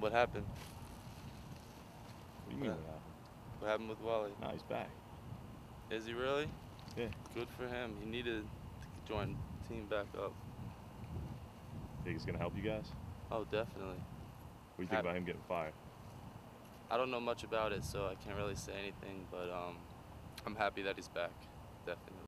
What happened? What do you mean What, what happened? what happened with Wally? Nah, he's back. Is he really? Yeah. Good for him. He needed to join the team back up. Think he's gonna help you guys? Oh, definitely. What do you think about him getting fired? I don't know much about it, so I can't really say anything, but I'm happy that he's back. Definitely.